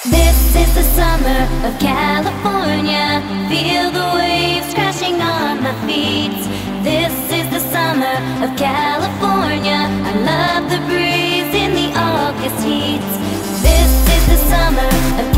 This is the summer of California. Feel the waves crashing on my feet. This is the summer of California. I love the breeze in the August heat. This is the summer of